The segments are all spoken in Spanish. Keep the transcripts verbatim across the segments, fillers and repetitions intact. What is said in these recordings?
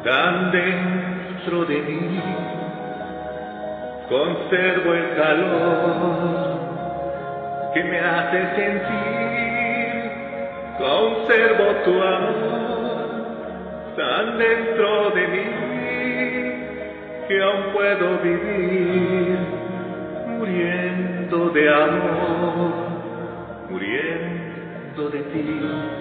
tan dentro de mí, conservo el calor que me hace sentir, conservo tu amor tan dentro de mí, que aún puedo vivir muriendo de amor, muriendo de ti.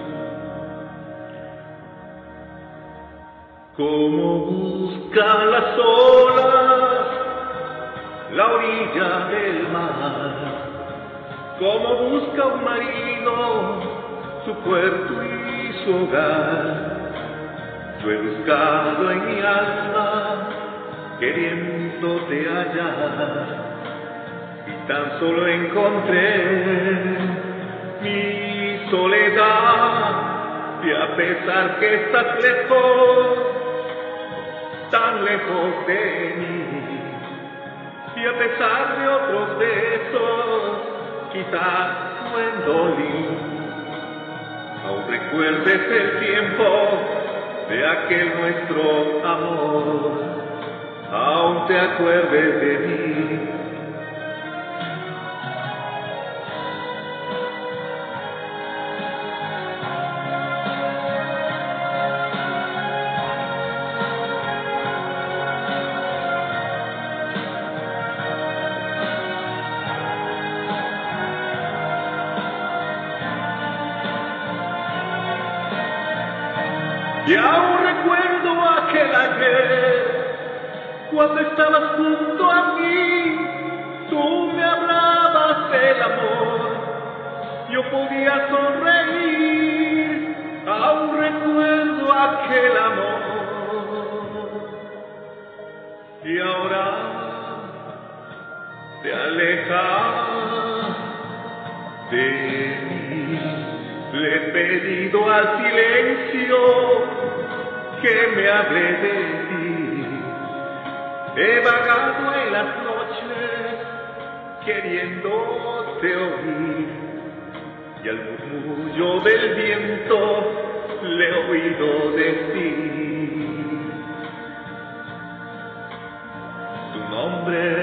Como buscan las olas la orilla del mar, como busca un marido su puerto y su hogar. Yo he buscado en mi alma queriéndote hallar, y tan solo encontré mi soledad. Y a pesar que estás lejos, tan lejos de mí, y a pesar de otros besos, quizás no aún recuerdes el tiempo de aquel nuestro amor, aún te acuerdes de mí. Y aún recuerdo aquel ayer, cuando estabas junto a mí, tú me hablabas del amor, yo podía sonreír. Aún recuerdo aquel amor, y ahora te alejas de mí. Le he pedido al silencio que me hable de ti. He vagado en las noches queriéndote oír, y al murmullo del viento le he oído decir tu nombre.